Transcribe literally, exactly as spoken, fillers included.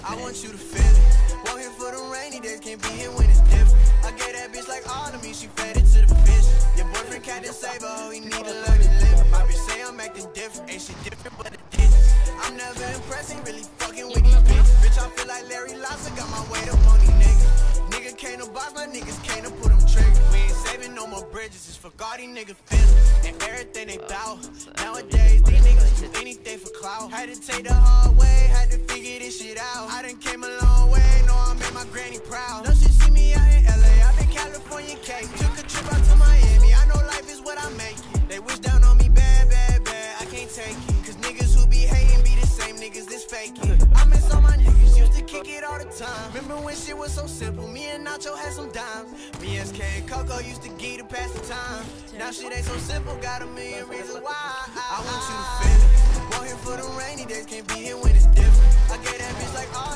I want you to feel it. Want here for the rainy days, can't be here when it's different. I gave that bitch like all of me, she fed it to the fish. Your boyfriend Captain Saber, oh, he need to learn to live. My bitch say I'm acting different, ain't shit different but the digits. I'm never impressed, ain't really fucking with these bitches. Bitch, I feel like Larry Lobster, got my weight up on these niggas. Nigga can't no boss, my niggas can't no put them triggers. We ain't saving no more bridges, it's for God, these niggas feelings. And everything they bout. Nowadays, these niggas do anything for clout. Had to take the hard way, had to figure this shit out. I done came a long way, know I made my granny proud. No, she see me out in L A, I been California cake. Took a trip out to Miami, I know life is what I make it. They wish down on me bad, bad, bad, I can't take it. Cause niggas who be hating be the same niggas that's faking. I miss all my niggas, used to kick it all the time. Remember when shit was so simple, me and Nacho had some dimes. Me, S K, and Coco used to get to pass the time. Now shit ain't so simple, got a million reasons why. I want you to feel it. Want here for the rainy days, can't be here when it's different. I gave that bitch like all